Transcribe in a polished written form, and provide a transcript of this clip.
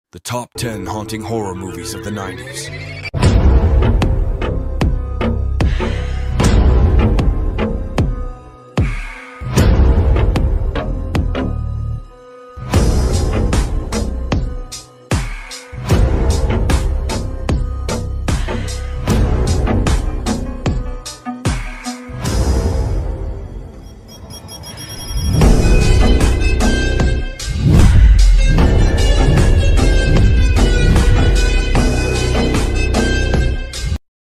The top 10 haunting horror movies of the 90s.